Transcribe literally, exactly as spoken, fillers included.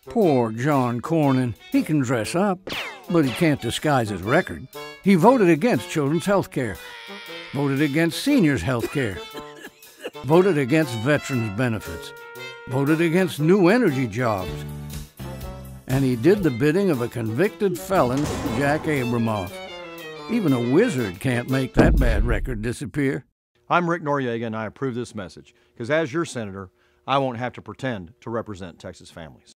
Poor John Cornyn. He can dress up, but he can't disguise his record. He voted against children's health care, voted against seniors' health care, voted against veterans' benefits, voted against new energy jobs. And he did the bidding of a convicted felon, Jack Abramoff. Even a wizard can't make that bad record disappear. I'm Rick Noriega, and I approve this message, because as your senator, I won't have to pretend to represent Texas families.